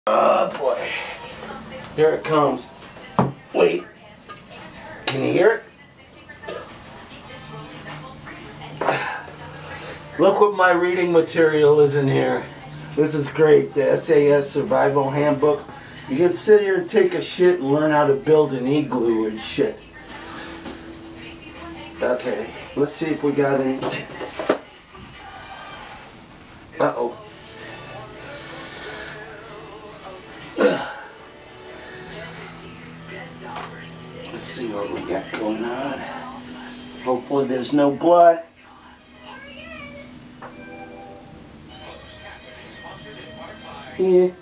Oh boy. Here it comes. Wait. Can you hear it? Look what my reading material is in here. This is great. The SAS Survival Handbook. You can sit here and take a shit and learn how to build an igloo and shit. Okay, let's see if we got anything. Uh-oh. Let's see what we got going on. Hopefully there's no blood. Yeah.